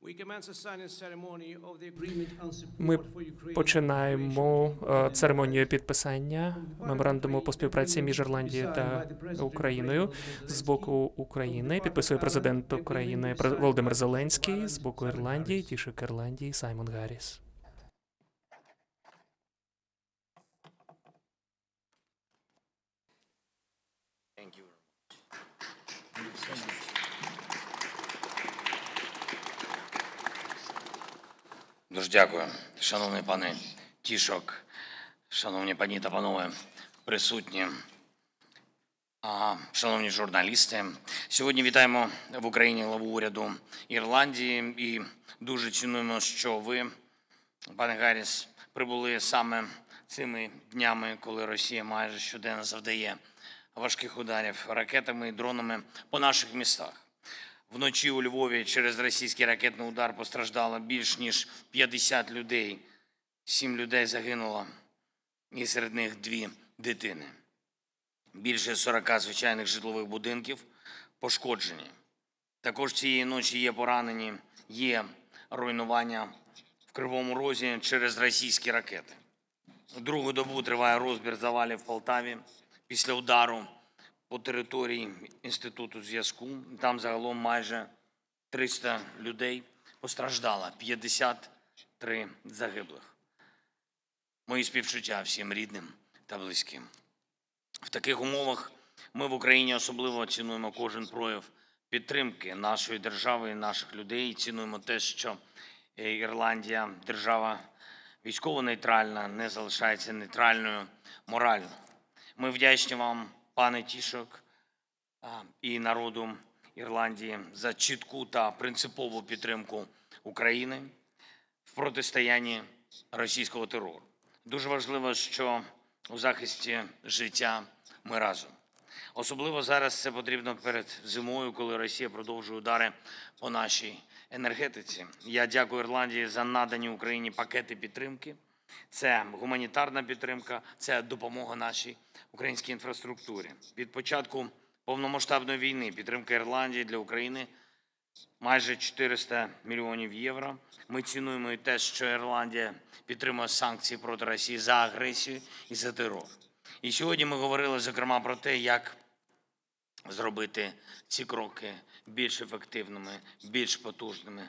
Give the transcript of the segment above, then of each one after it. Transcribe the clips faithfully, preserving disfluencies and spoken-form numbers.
Ми починаємо церемонію підписання меморандуму по співпраці між Ірландією та Україною. З боку України підписує президент України Володимир Зеленський, з боку Ірландії – Тішек Ірландії Саймон Гарріс. Дуже дякую, шановний пане Тішок, шановні пані та панове присутні, шановні журналісти. Сьогодні вітаємо в Україні главу уряду Ірландії і дуже цінуємо, що ви, пане Гарріс, прибули саме цими днями, коли Росія майже щоденно завдає важких ударів ракетами і дронами по наших містах. Вночі у Львові через російський ракетний удар постраждало більш ніж п'ятдесят людей. Сім людей загинуло, і серед них дві дитини. Більше сорока звичайних житлових будинків пошкоджені. Також цієї ночі є поранені, є руйнування в Кривому Розі через російські ракети. Другу добу триває розбір завалів в Полтаві після удару по території Інституту зв'язку. Там загалом майже триста людей постраждало, п'ятдесят три загиблих. Мої співчуття всім рідним та близьким. В таких умовах ми в Україні особливо цінуємо кожен прояв підтримки нашої держави і наших людей. І цінуємо те, що Ірландія, держава військово-нейтральна, не залишається нейтральною морально. Ми вдячні вам, пане Тішок, і народу Ірландії за чітку та принципову підтримку України в протистоянні російського терору. Дуже важливо, що у захисті життя ми разом. Особливо зараз це потрібно перед зимою, коли Росія продовжує удари по нашій енергетиці. Я дякую Ірландії за надані Україні пакети підтримки. Це гуманітарна підтримка, це допомога нашій українській інфраструктурі. Від початку повномасштабної війни підтримка Ірландії для України майже чотириста мільйонів євро. Ми цінуємо і те, що Ірландія підтримує санкції проти Росії за агресію і за терор. І сьогодні ми говорили, зокрема, про те, як зробити ці кроки більш ефективними, більш потужними,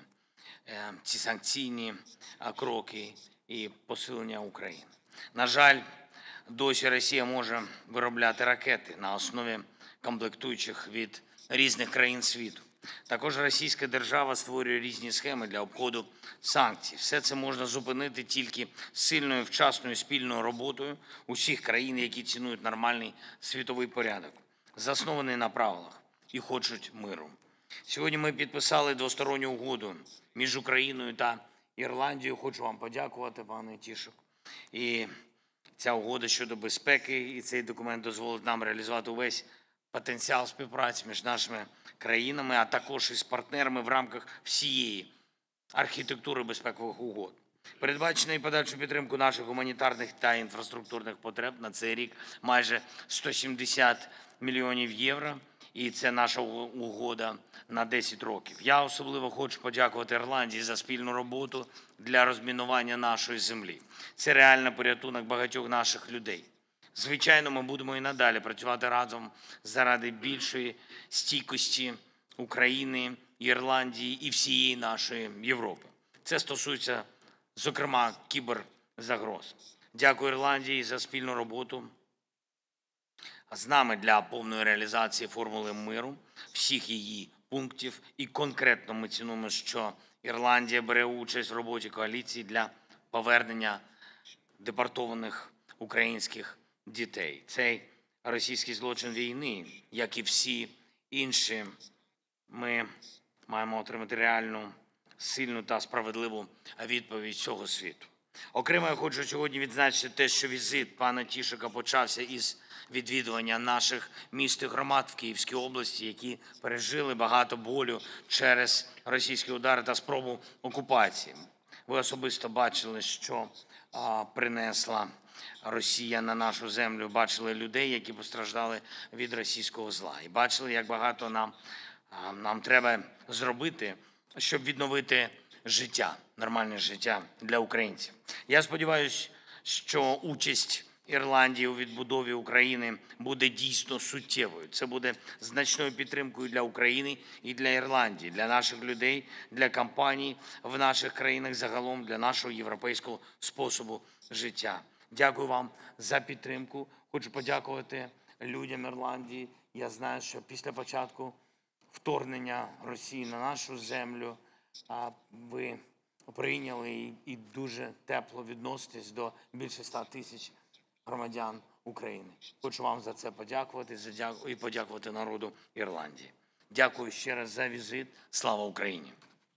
ці санкційні кроки і посилення України. На жаль, досі Росія може виробляти ракети на основі комплектуючих від різних країн світу. Також російська держава створює різні схеми для обходу санкцій. Все це можна зупинити тільки сильною, вчасною, спільною роботою усіх країн, які цінують нормальний світовий порядок, заснований на правилах і хочуть миру. Сьогодні ми підписали двосторонню угоду між Україною та Ірландією. Хочу вам подякувати, пане Тішок. І ця угода щодо безпеки, і цей документ дозволить нам реалізувати увесь потенціал співпраці між нашими країнами, а також із партнерами в рамках всієї архітектури безпекових угод. Передбачено і подальшу підтримку наших гуманітарних та інфраструктурних потреб на цей рік майже сто сімдесят мільйонів євро. І це наша угода на десять років. Я особливо хочу подякувати Ірландії за спільну роботу для розмінування нашої землі. Це реальний порятунок багатьох наших людей. Звичайно, ми будемо і надалі працювати разом заради більшої стійкості України, Ірландії і всієї нашої Європи. Це стосується, зокрема, кіберзагроз. Дякую Ірландії за спільну роботу з нами для повної реалізації формули миру, всіх її пунктів. І конкретно ми цінуємо, що Ірландія бере участь в роботі коаліції для повернення депортованих українських дітей. Цей російський злочин війни, як і всі інші, ми маємо отримати реальну, сильну та справедливу відповідь цього світу. Окремо я хочу сьогодні відзначити те, що візит пана Тішока почався із відвідування наших міст і громад в Київській області, які пережили багато болю через російські удари та спробу окупації. Ви особисто бачили, що а, принесла Росія на нашу землю, бачили людей, які постраждали від російського зла. І бачили, як багато нам, а, нам треба зробити, щоб відновити життя, нормальне життя для українців. Я сподіваюся, що участь Ірландії у відбудові України буде дійсно суттєвою. Це буде значною підтримкою для України і для Ірландії, для наших людей, для компаній в наших країнах загалом, для нашого європейського способу життя. Дякую вам за підтримку. Хочу подякувати людям Ірландії. Я знаю, що після початку вторгнення Росії на нашу землю ви прийняли і дуже тепло відноситесь до більше ста тисяч громадян України. Хочу вам за це подякувати і подякувати народу Ірландії. Дякую ще раз за візит. Слава Україні!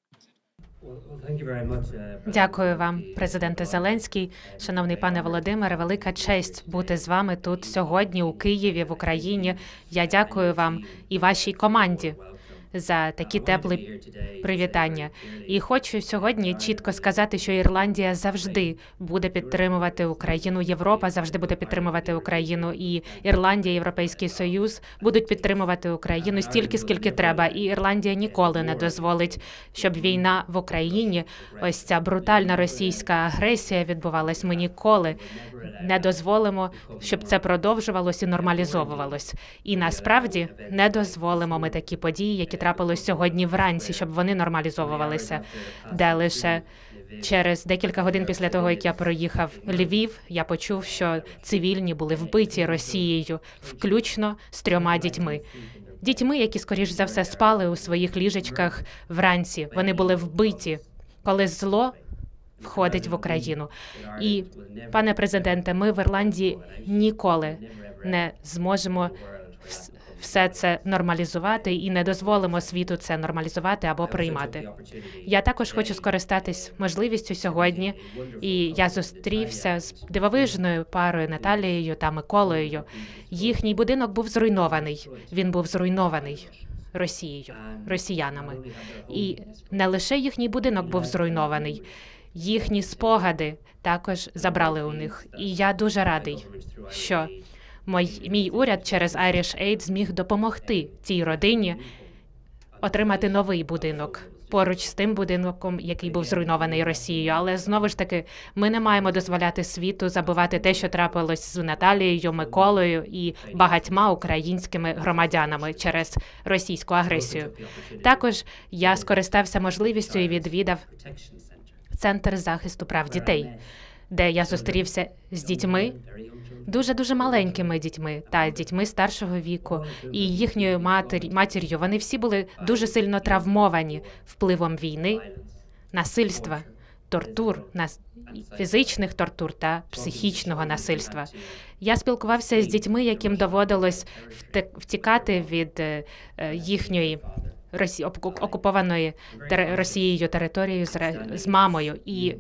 Дякую вам, президенте Зеленський. Шановний пане Володимире, велика честь бути з вами тут сьогодні у Києві, в Україні. Я дякую вам і вашій команді за такі теплі привітання. І хочу сьогодні чітко сказати, що Ірландія завжди буде підтримувати Україну, Європа завжди буде підтримувати Україну, і Ірландія, Європейський Союз будуть підтримувати Україну стільки, скільки треба. І Ірландія ніколи не дозволить, щоб війна в Україні, ось ця брутальна російська агресія відбувалась. Ми ніколи не дозволимо, щоб це продовжувалось і нормалізовувалось. І насправді не дозволимо ми такі події, які трапилось сьогодні вранці, щоб вони нормалізовувалися, де лише через декілька годин після того, як я проїхав Львів, я почув, що цивільні були вбиті Росією, включно з трьома дітьми. Дітьми, які, скоріш за все, спали у своїх ліжечках вранці. Вони були вбиті, коли зло входить в Україну. І, пане президенте, ми в Ірландії ніколи не зможемо все це нормалізувати і не дозволимо світу це нормалізувати або приймати. Я також хочу скористатись можливістю сьогодні, і я зустрівся з дивовижною парою Наталією та Миколою. Їхній будинок був зруйнований. Він був зруйнований Росією, росіянами. І не лише їхній будинок був зруйнований, їхні спогади також забрали у них. І я дуже радий, що Мой, мій уряд через Irish Aid зміг допомогти цій родині отримати новий будинок поруч з тим будинком, який був зруйнований Росією. Але знову ж таки, ми не маємо дозволяти світу забувати те, що трапилось з Наталією, Миколою і багатьма українськими громадянами через російську агресію. Також я скористався можливістю і відвідав Центр захисту прав дітей, де я зустрівся з дітьми, дуже-дуже маленькими дітьми та дітьми старшого віку і їхньою матір, матір'ю. Вони всі були дуже сильно травмовані впливом війни, насильства, тортур, фізичних тортур та психічного насильства. Я спілкувався з дітьми, яким доводилось втікати від їхньої окупованої Росією території з мамою. І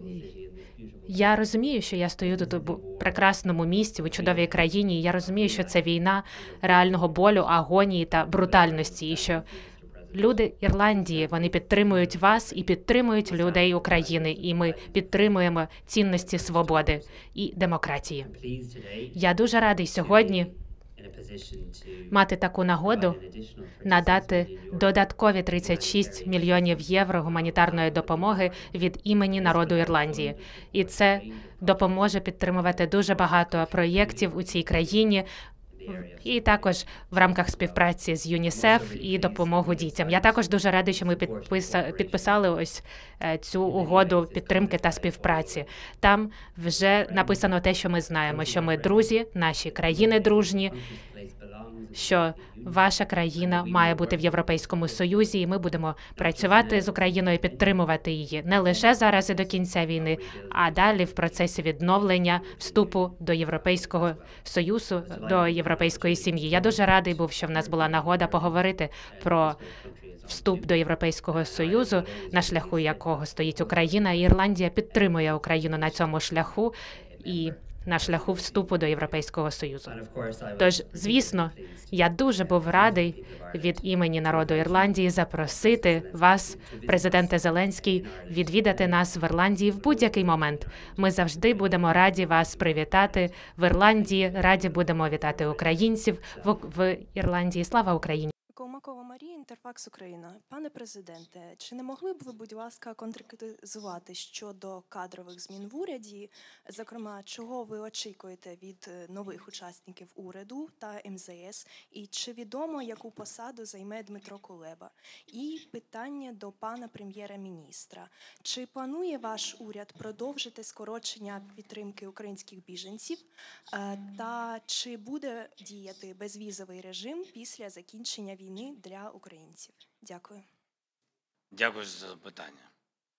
я розумію, що я стою тут у прекрасному місці, у чудовій країні, і я розумію, що це війна реального болю, агонії та брутальності, і що люди Ірландії, вони підтримують вас і підтримують людей України, і ми підтримуємо цінності свободи і демократії. Я дуже радий сьогодні мати таку нагоду надати додаткові тридцять шість мільйонів євро гуманітарної допомоги від імені народу Ірландії. І це допоможе підтримувати дуже багато проєктів у цій країні, і також в рамках співпраці з ЮНІСЕФ і допомогу дітям. Я також дуже радий, що ми підписали ось цю угоду підтримки та співпраці. Там вже написано те, що ми знаємо, що ми друзі, наші країни дружні, що ваша країна має бути в Європейському Союзі, і ми будемо працювати з Україною, підтримувати її не лише зараз і до кінця війни, а далі в процесі відновлення, вступу до Європейського Союзу, до європейської сім'ї. Я дуже радий був, що в нас була нагода поговорити про вступ до Європейського Союзу, на шляху якого стоїть Україна, і Ірландія підтримує Україну на цьому шляху і на шляху вступу до Європейського Союзу. Тож, звісно, я дуже був радий від імені народу Ірландії запросити вас, президенте Зеленський, відвідати нас в Ірландії в будь-який момент. Ми завжди будемо раді вас привітати в Ірландії, раді будемо вітати українців в, в Ірландії. Слава Україні! Томакова Марія, Інтерфакс Україна. Пане президенте, чи не могли б ви, будь ласка, конкретизувати щодо кадрових змін в уряді, зокрема, чого ви очікуєте від нових учасників уряду та ем зе ес, і чи відомо, яку посаду займе Дмитро Кулеба? І питання до пана прем'єра-міністра. Чи планує ваш уряд продовжити скорочення підтримки українських біженців, та чи буде діяти безвізовий режим після закінчення війни для українців? Дякую. Дякую за запитання.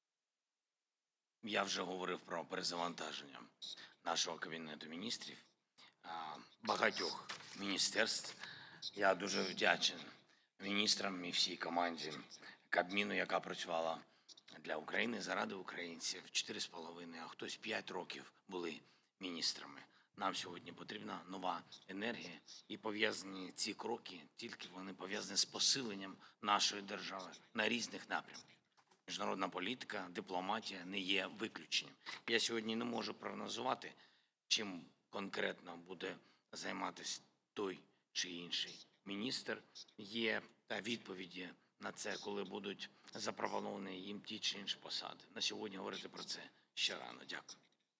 Я вже говорив про перезавантаження нашого Кабінету міністрів, багатьох міністерств. Я дуже вдячен міністрам і всій команді Кабміну, яка працювала для України, заради українців. Чотири з половиною, а хтось п'ять років були міністрами. Нам сьогодні потрібна нова енергія, і пов'язані ці кроки, тільки вони пов'язані з посиленням нашої держави на різних напрямках. Міжнародна політика, дипломатія не є виключенням. Я сьогодні не можу прогнозувати, чим конкретно буде займатися той чи інший міністр. Є відповіді на це, коли будуть запропоновані їм ті чи інші посади. На сьогодні говорити про це ще рано. Дякую.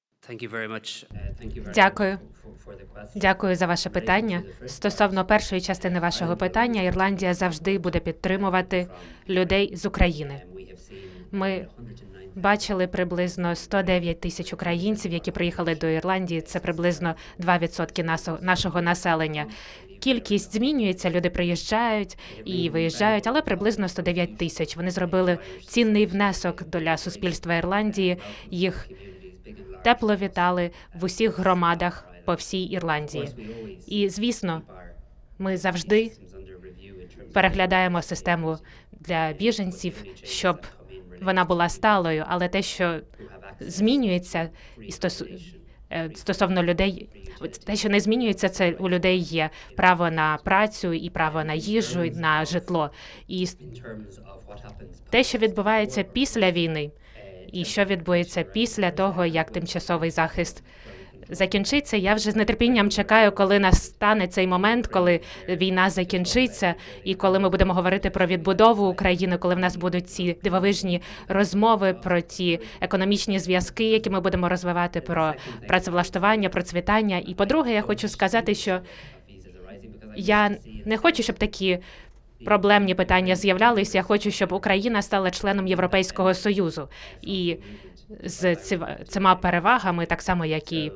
Дякую. Дякую за ваше питання. Стосовно першої частини вашого питання, Ірландія завжди буде підтримувати людей з України. Ми бачили приблизно сто дев'ять тисяч українців, які приїхали до Ірландії. Це приблизно два відсотки нашого населення. Кількість змінюється, люди приїжджають і виїжджають, але приблизно сто дев'ять тисяч. Вони зробили цінний внесок для суспільства Ірландії. Їх тепло вітали в усіх громадах по всій Ірландії. І, звісно, ми завжди переглядаємо систему для біженців, щоб вона була сталою, але те, що змінюється і стосовно людей, те, що не змінюється, це у людей є право на працю і право на їжу, і на житло. І те, що відбувається після війни, і що відбудеться після того, як тимчасовий захист закінчиться. Я вже з нетерпінням чекаю, коли настане цей момент, коли війна закінчиться, і коли ми будемо говорити про відбудову України, коли в нас будуть ці дивовижні розмови про ті економічні зв'язки, які ми будемо розвивати, про працевлаштування, процвітання. І, по-друге, я хочу сказати, що я не хочу, щоб такі проблемні питання з'являлися. Я хочу, щоб Україна стала членом Європейського Союзу. І з цими перевагами, так само, як і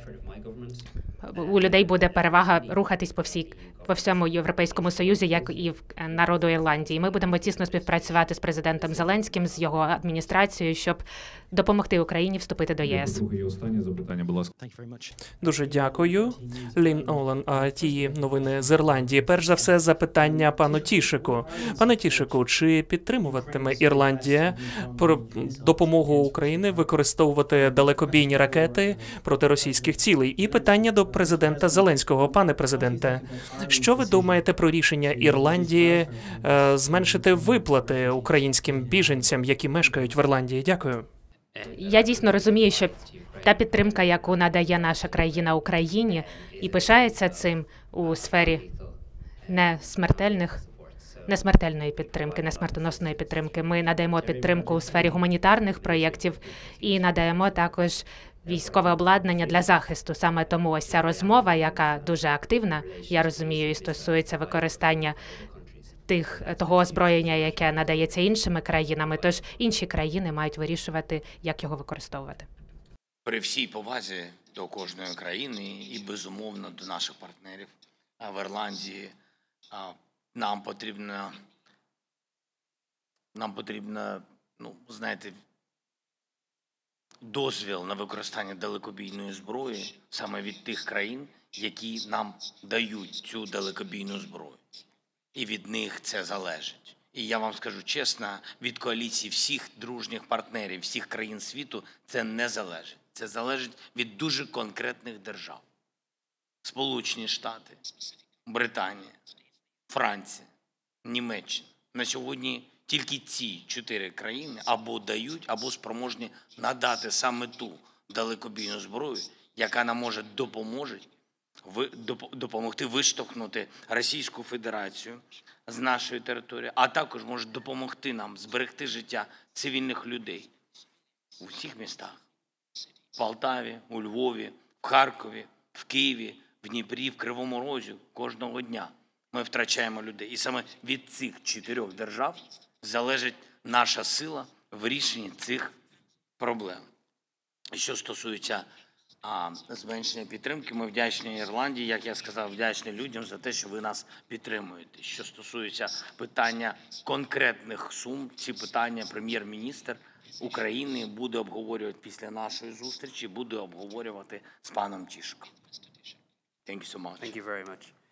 у людей буде перевага рухатись по всій по всьому Європейському Союзі, як і в народу Ірландії. Ми будемо тісно співпрацювати з президентом Зеленським, з його адміністрацією, щоб допомогти Україні вступити до ЄС. Друге і останнє запитання, будь ласка. Дуже дякую. Лін Олен, а ті новини з Ірландії. Перш за все, запитання пану Тішику. Пане Тішику, чи підтримуватиме Ірландія про допомогу України використовувати далекобійні ракети проти російських цілей? І питання до президента Зеленського. Пане президенте, що ви думаєте про рішення Ірландії е, зменшити виплати українським біженцям, які мешкають в Ірландії? Дякую. Я дійсно розумію, що та підтримка, яку надає наша країна Україні, і пишається цим у сфері не смертельних, не смертельної підтримки, не смертоносної підтримки. Ми надаємо підтримку у сфері гуманітарних проєктів і надаємо також військове обладнання для захисту. Саме тому ось ця розмова, яка дуже активна, я розумію, і стосується використання тих того озброєння, яке надається іншими країнами. Тож інші країни мають вирішувати, як його використовувати. При всій повазі до кожної країни і, безумовно, до наших партнерів в Ірландії, нам потрібно, нам потрібно, ну, знаєте, дозвіл на використання далекобійної зброї саме від тих країн, які нам дають цю далекобійну зброю. І від них це залежить. І я вам скажу чесно, від коаліції всіх дружніх партнерів, всіх країн світу це не залежить. Це залежить від дуже конкретних держав. Сполучені Штати, Британія, Франція, Німеччина. На сьогодні тільки ці чотири країни або дають, або спроможні надати саме ту далекобійну зброю, яка нам може допоможе ви- доп- допомогти виштовхнути Російську Федерацію з нашої території, а також може допомогти нам зберегти життя цивільних людей у всіх містах. В Полтаві, у Львові, в Харкові, в Києві, в Дніпрі, в Кривому Розі кожного дня ми втрачаємо людей. І саме від цих чотирьох держав залежить наша сила в рішенні цих проблем. Що стосується а, зменшення підтримки, ми вдячні Ірландії, як я сказав, вдячні людям за те, що ви нас підтримуєте. Що стосується питання конкретних сум, ці питання прем'єр-міністр України буде обговорювати після нашої зустрічі, буде обговорювати з паном Тішком. Thank you so much. Thank you very much.